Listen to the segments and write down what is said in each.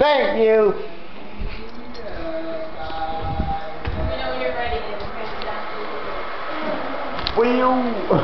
Thank you. When you're ready to Will you?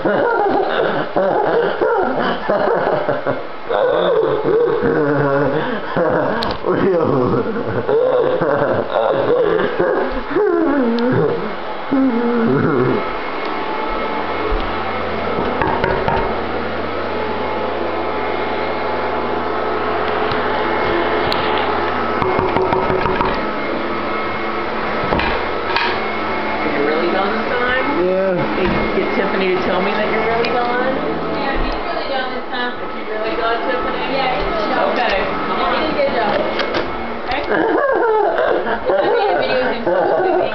Get Tiffany to tell me that you're really gone? Yeah, he's really done this time. Is he really gone, Tiffany? Yeah, he's really done. Okay. He did a good job. Okay? I made a video of him sleeping.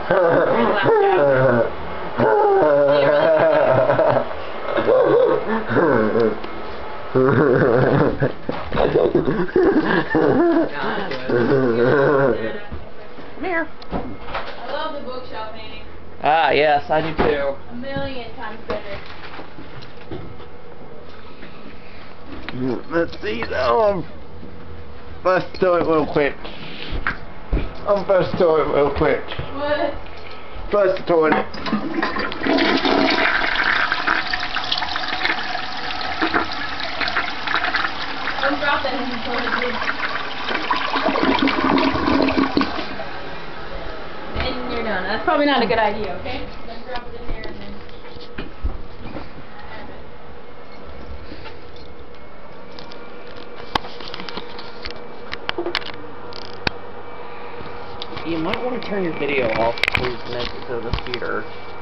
Come here. I love the bookshelf painting. Ah, yes, I do too. A million times better. Let's see. Oh, first do it real quick. First do it real quick. What? First do it. Don't drop that in the toilet, and you're done. That's probably not a good idea, okay? Don't drop it in there and then... You might want to turn your video off before you connect it to the computer.